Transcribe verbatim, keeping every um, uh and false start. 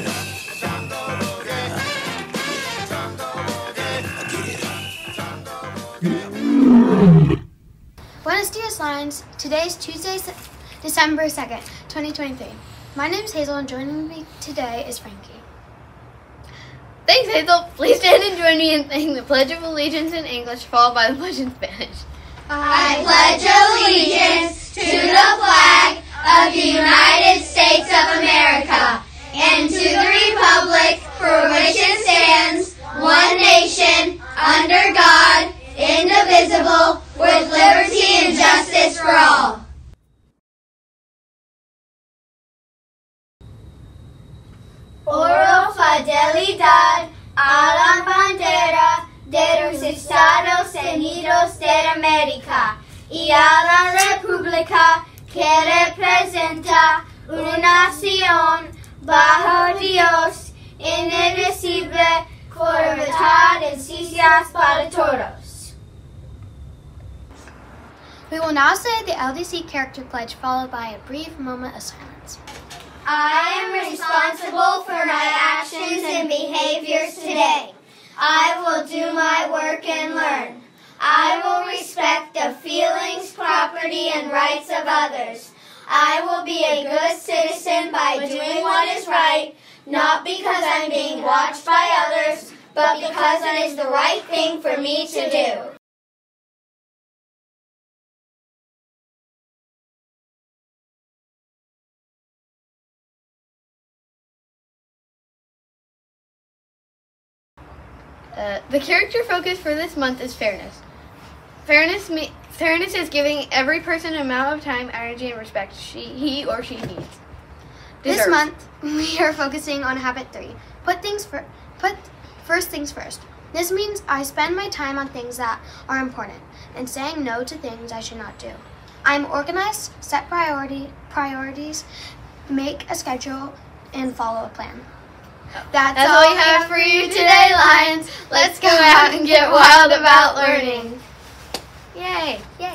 it up. Buenos dias, Lions. Today is Tuesday, December second, twenty twenty-three. My name is Hazel, and joining me today is Frankie. Thanks, Hazel. Please stand and join me in saying the Pledge of Allegiance in English, followed by the Pledge in Spanish. I pledge allegiance to the flag of the United States of America and to the republic for which it stands, one nation, under God, indivisible, with liberty and justice for all. Oro fidelidad a la bandera de los Estados Unidos de América y a la república que representa una nación bajo Dios, indivisible, con libertad y justicia para todos. We will now say the L D C character pledge, followed by a brief moment of silence. I am responsible for my actions and behaviors today. I will do my work and learn. I will respect the feelings, property, and rights of others. I will be a good citizen by doing what is right, not because I'm being watched by others, but because it is the right thing for me to do. Uh, the character focus for this month is fairness. Fairness me- fairness is giving every person an amount of time, energy, and respect she, he or she needs. This Deserves. month, we are focusing on habit three. Put things fir- put first things first. This means I spend my time on things that are important and saying no to things I should not do. I'm organized, set priority priorities, make a schedule, and follow a plan. That's, That's all we have for you today, Lions. Let's go out and get wild about learning. Yay! Yay!